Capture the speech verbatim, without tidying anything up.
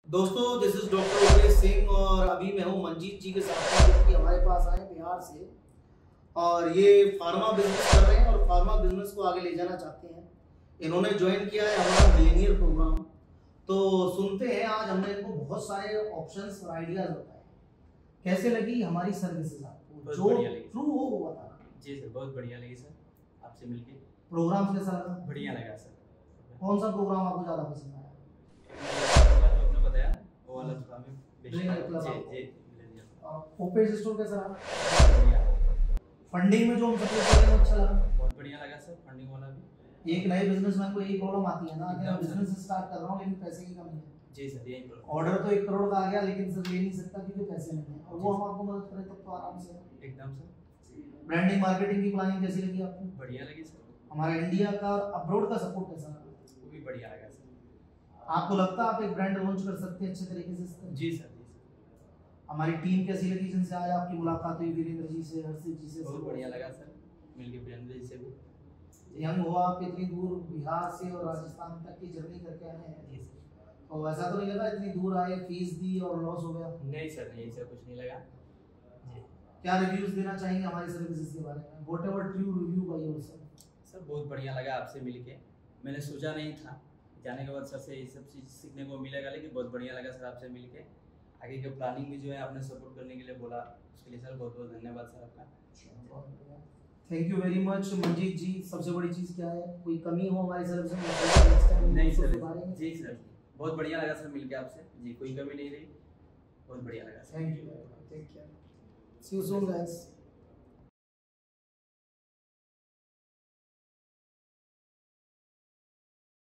दोस्तों this is doctor Upesh Singh और अभी मैं हूँ मंजीत जी के साथ जो कि हमारे पास आए बिहार से और ये फार्मा बिजनेस कर रहे हैं और फार्मा बिजनेस को आगे ले जाना चाहते हैं। इन्होंने ज्वाइन किया है हमारा मिलेनियर प्रोग्राम। तो सुनते हैं, आज हमने इनको बहुत सारे ऑप्शंस और आइडियाज बताए। कैसे लगी हमारी सर्विसेज आपको? जो ट्रू हो वो बताना। जी सर, बहुत बढ़िया लगी सर आपसे मिलके। प्रोग्राम कैसा लगा? बढ़िया लगा सर। कौन सा प्रोग्राम आपको ज़्यादा पसंद आया? आपने बताया वो वाला जो हमें जी जी ओपेश स्टोर कैसा रहा? बढ़िया। फंडिंग में जो हम सपोर्ट कर रहे हैं अच्छा लगा? बहुत बढ़िया लगा सर, फंडिंग वाला भी। एक नए बिजनेसमैन को यही प्रॉब्लम आती है ना कि मैं बिजनेस स्टार्ट कर रहा हूँ लेकिन पैसे की कमी है। जी सर, यही प्रॉब्लम। ऑर्डर तो एक करोड़ का आ गया लेकिन सर ले नहीं सकता क्योंकि पैसे नहीं है, और वो हम आपको मदद करें तब तो आराम से। एकदम सर। ब्रांडिंग मार्केटिंग की प्लानिंग कैसी लगी आपको? बढ़िया लगी सर। हमारा इंडिया का और अब्रॉड का सपोर्ट कैसा लगा? वो भी बढ़िया लगा सर। आपको लगता है आप एक ब्रांड लॉन्च कर सकते हैं अच्छे तरीके से? जी सर, जी सर। हमारी टीम कैसी लगी जिनसे आज आपकी मुलाकात हुई? वीरेंद्र जी से, हर्षित जी से? बहुत बढ़िया लगा सर मिलके वीरेंद्र जी से भी। यंग हो आप, इतनी दूर बिहार से और राजस्थान तक की जर्नी करके आए हैं। जी सर। तो वैसा तो नहीं लगा इतनी दूर आए, फीस दी और लॉस हो गया? नहीं सर, नहीं सर, कुछ नहीं लगा जी। क्या रिव्यूज देना चाहेंगे हमारी सर्विसेज के बारे में? Whatever true review by yourself. Sir बहुत बढ़िया लगा आपसे मिलके। मैंने सोचा नहीं था, जाने के बाद सर से ये सब चीज़ सीखने को मिलेगा, लेकिन बहुत बढ़िया लगा सर आपसे मिलके। आगे के प्लानिंग भी जो है आपने सपोर्ट करने के लिए बोला, उसके लिए सर बहुत बहुत धन्यवाद सर आपका। Thank you very much Manjeet ji. सबसे बड़ी चीज़ क्या है, कोई कमी हो हमारी सर्विस में? नहीं सर, जी सर, बहुत बढ़िया लगा सर मिलके आपसे जी, कोई कमी नहीं रही, बहुत बढ़िया लगा sir. Thank you, take care, see you soon guys.